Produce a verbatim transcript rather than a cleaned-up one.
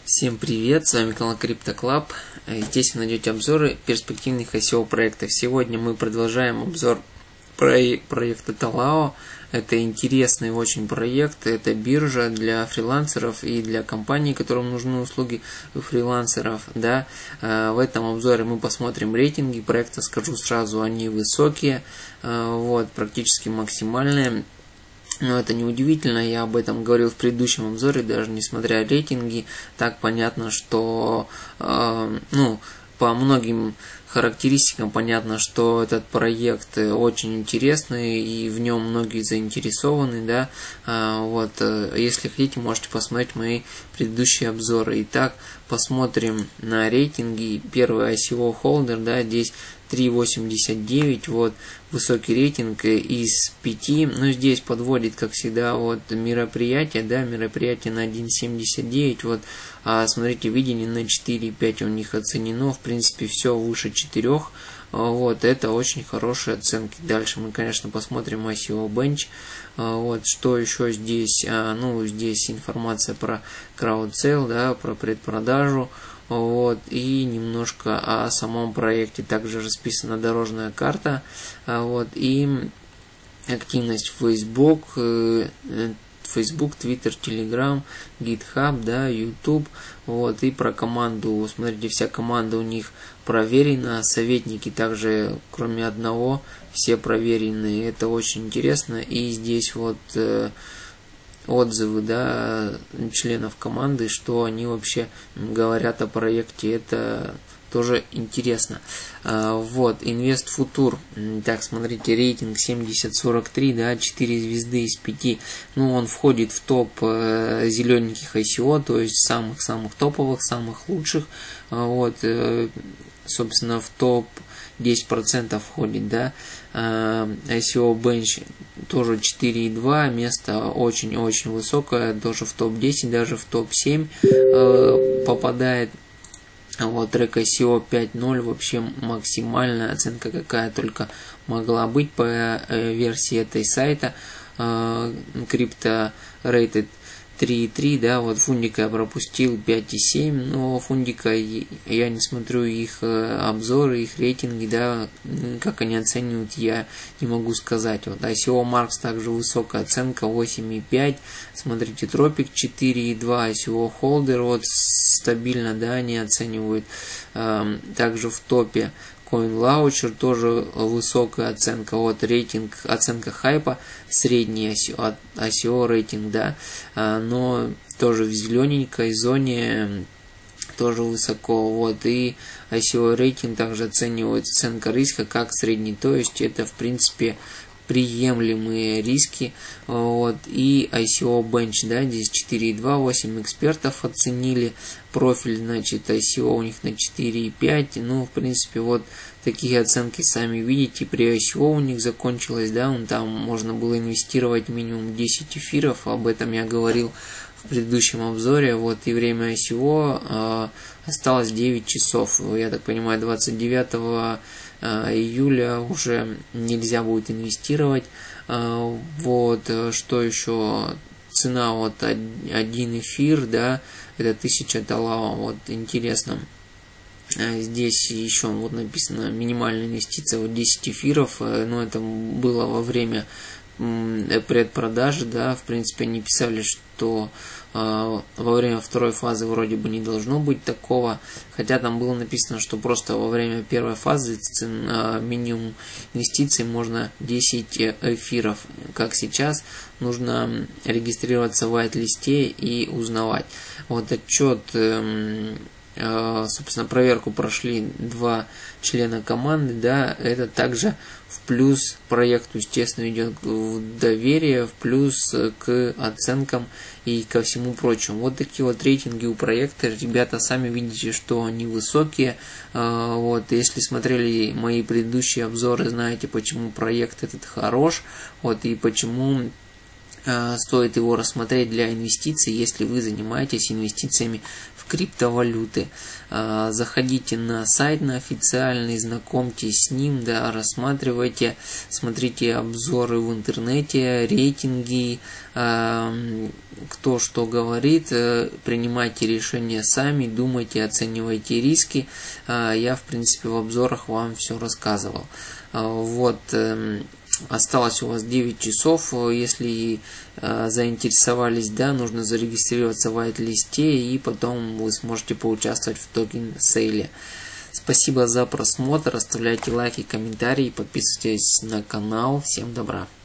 Всем привет, с вами канал CryptoClub. Здесь вы найдете обзоры перспективных ай си о проектов. Сегодня мы продолжаем обзор проекта Talao. Это интересный очень проект, это биржа для фрилансеров и для компаний, которым нужны услуги фрилансеров. Да. В этом обзоре мы посмотрим рейтинги проекта, скажу сразу, они высокие, вот, практически максимальные. Но это не удивительно, я об этом говорил в предыдущем обзоре, даже несмотря на рейтинги, так понятно, что э, ну, по многим характеристикам понятно, что этот проект очень интересный и в нем многие заинтересованы, да, э, вот, э, если хотите, можете посмотреть мои предыдущие обзоры. Итак, посмотрим на рейтинги. Первый ай си о холдер, да, здесь три восемьдесят девять, вот, высокий рейтинг из пяти, но здесь подводит, как всегда, вот, мероприятие, да, мероприятие на один семьдесят девять, вот, а смотрите, видение на четыре пять у них оценено, в принципе, все выше четырёх, вот, это очень хорошие оценки. Дальше мы, конечно, посмотрим ай си о Bench, вот, что еще здесь, ну, здесь информация про CrowdSale, да, про предпродажу. Вот, и немножко о самом проекте. Также расписана дорожная карта, вот, и активность Facebook, Facebook, Twitter, Telegram, GitHub, да, YouTube, вот, и про команду. Смотрите, вся команда у них проверена, советники также, кроме одного, все проверенные. Это очень интересно. И здесь вот отзывы, да, членов команды, что они вообще говорят о проекте, это тоже интересно. Вот, Invest Future, так, смотрите, рейтинг семьдесят сорок три, да, четыре звезды из пяти, ну, он входит в топ зелененьких ай си о, то есть самых-самых топовых, самых лучших, вот, собственно, в топ десять процентов входит, да, ай си о Bench тоже четыре и два, место очень-очень высокое, тоже в топ десять, даже в топ семь э, попадает. Вот, трек ай си о пять ноль, вообще максимальная оценка, какая только могла быть по э, версии этой сайта, э, Crypto Rated три и три, да, вот Фундика я пропустил пять и семь, но Фундика я не смотрю их обзоры, их рейтинги, да, как они оценивают, я не могу сказать. Вот ай си о Marks также высокая оценка восемь и пять, смотрите, Tropic четыре и два, ай си о Holder вот стабильно, да, они оценивают, также в топе CoinLauncher тоже высокая оценка, вот рейтинг, оценка хайпа, средний ай си о рейтинг, да, но тоже в зелененькой зоне, тоже высоко, вот, и ай си о рейтинг также оценивает оценка риска как средний, то есть это, в принципе, приемлемые риски, вот, и ай си о Bench, да, здесь четыре и два, восемь экспертов оценили, профиль, значит, ай си о у них на четыре и пять, ну, в принципе, вот, такие оценки сами видите, при ай си о у них закончилось, да, там можно было инвестировать минимум десять эфиров, об этом я говорил в предыдущем обзоре, вот, и время ай си о э, осталось девять часов, я так понимаю, двадцать девятого июля уже нельзя будет инвестировать. Вот, что еще, цена вот один эфир, да, это тысяча Talao, вот, интересно. Здесь еще вот написано минимальная инвестиция, вот десять эфиров, но это было во время предпродажи, да, в принципе, они писали, что э, во время второй фазы вроде бы не должно быть такого, хотя там было написано, что просто во время первой фазы цен, э, минимум инвестиций можно десять эфиров, как сейчас, нужно регистрироваться в вайт-листе и узнавать. Вот отчет, э, э, собственно, проверку прошли два члена команды, да, это также в плюс проекту, естественно, идет в доверие, в плюс к оценкам и ко всему прочему. Вот такие вот рейтинги у проекта, ребята, сами видите, что они высокие. Вот, если смотрели мои предыдущие обзоры, знаете, почему проект этот хорош, вот, и почему стоит его рассмотреть для инвестиций, если вы занимаетесь инвестициями в криптовалюты. Заходите на сайт, на официальный, знакомьтесь с ним, да, рассматривайте, смотрите обзоры в интернете, рейтинги, кто что говорит, принимайте решения сами, думайте, оценивайте риски. Я, в принципе, в обзорах вам все рассказывал. Вот. Осталось у вас девять часов, если э, заинтересовались, да, нужно зарегистрироваться в white-листе, и потом вы сможете поучаствовать в токен-сейле. Спасибо за просмотр, оставляйте лайки, комментарии, подписывайтесь на канал. Всем добра!